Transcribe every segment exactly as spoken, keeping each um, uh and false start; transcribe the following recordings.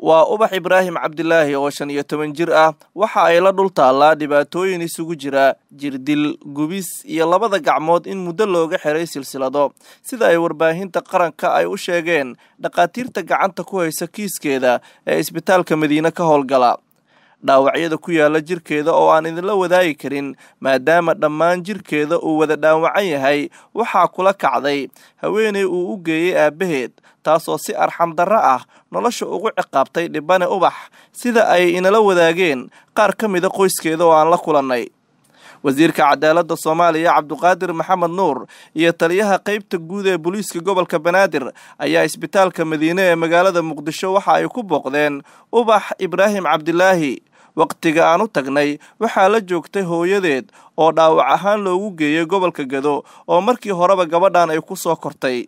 waa Ubax Ibraahim Cabdilaahi oo shan iyo toban jir ah waxa ay la dhul taallaa dhibaatooyin isugu jira jirdil, gubis iyo labada gacmood in muddo looga xiray silsilado sida ay warbaahinta qaranka ay u sheegeen dhaqaatiirta gacanta ku haysa kiiskeeda ee isbitaalka Madiina ka howlgala. dhaawacyada ku yaala jirkeeda oo aan idinla wadaagi karin maadaama dhammaan jirkeeda uu wada dhaawacan yahay waxaa kula kacday haweeney uu u geeyey aabaheed taasoo si arxam darro ah nolosha ugu ciqaabtay dhibane Ubax sida ay inala wadaageen qaar ka mid a qoyskeeda oo aan la kulannay. wasiirka cadaaladda Soomaaliya Cabduqaadir Maxamed Nuur iyo taliyaha qaybta guud ee booliiska gobolka Banaadir ayaa isbitaalka Madiina ee magaalada Muqdisho waxa ay ku booqdeen Ubax Ibraahim Cabdilaahi. waqtiga aan u tagnay waxaa la joogtay hooyadeed oo dhaawac ahaan loogu geeyay gobolka Gado oo markii horeba gabadhan ay ku soo kortay.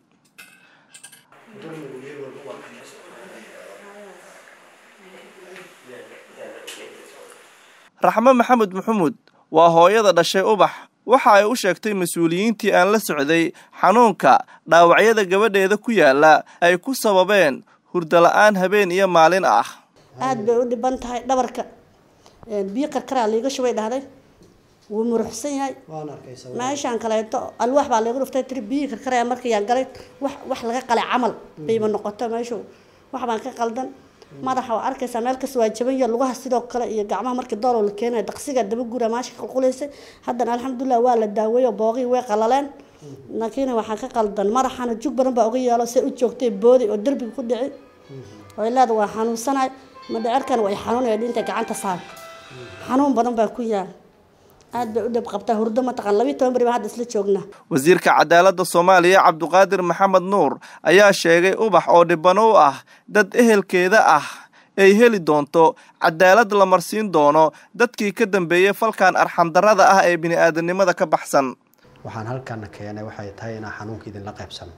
Raxmo Maxamed Maxamuud waa hooyada dhashay Ubax waxa ay u sheegtay mas'uuliyiintii aan la socday xanuunka dhaawacyada gabadheeda ku yaala ay ku sababeen hurdo la'aan habeen iyo maalin ah. aad bay u dhiban tahay dhabarka biyo karkara liiga shubay dhahday wuu muruxsan yahay waan arkaysaa meeshan kaleeto alwaax baa lagu dhuftay tir biyo karkara markii aan galay wax wax laga qalay camal bayba noqoto meeshu wax baan ka qaldan madaxa waa arkaysaa meel ka soo jaban iyo lugaha sidoo kale iyo gacmaha markii doolo la keenay daqsiga daba gura maashi qulquleysay haddana alxamdulillah waa la daaweeyo booqi way qalaleen laakiin waxaan ka qaldan madaxana jug badan baa uga yeelo si u joogtay boodi oo darbiga ku dhicay oo ilaad waa xanuunsanay madhaarkan way xanuunay dhinta gacanta saar xanuun badan baa ku yaal aad bay u dhib qabtaa hurdo ma taqaan laba iyo toban bari hadda isla joogna. wasiirka cadaaladda Soomaaliya Cabduqaadir Maxamed Nuur ayaa sheegay Ubax oo dhibano u ah dad ehelkeeda ah ay heli doonto cadaalad la marsiin doono dadkii ka dambeeyay falkan arxam darrada ah ee bini'aadanimada ka baxsan. waxaan halkan keenay waxay tahay inaan xanuunka idin la qaybsano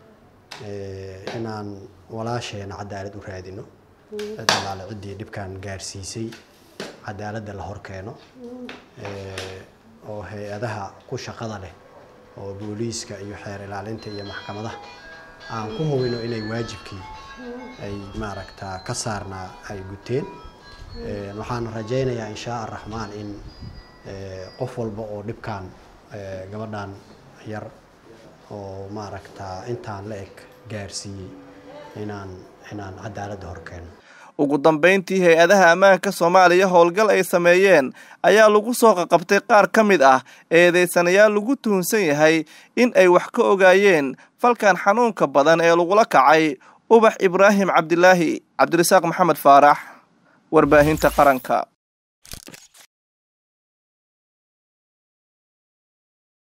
ee inaan walaasheena cadaalad u raadino dadaalada cidii dhibkan gaarsiisay cadaaladda la hor keeno ee oo hay'adaha ku shaqada leh oo booliiska iyo xeer ilaalinta iyo maxkamadaha aan ku hubino inay waajibkii ay maaragtaa ka saarnaa ay guteen ee waxaan rajaynayaa insha Allah Rahmaan in ee qof walba oo dhibkan ee gabadhan yar oo maaragtaa intaan la eg gaarsiiyay inaan inaan cadaaladda hor keeno. ugu dambeyntii hay'adaha ammaanka Soomaaliya howlgal ay sameeyeen ayaa lagu soo qabtay qaar ka mid ah eedeysanayaal lagu tuhunsan yahay in ay wax ka ogaayeen falkan xanuunka badan ee lagu la kacay Ubax Ibraahim Cabdilaahi. Cabdirasaaq Maxamed Faarax, warbaahinta qaranka.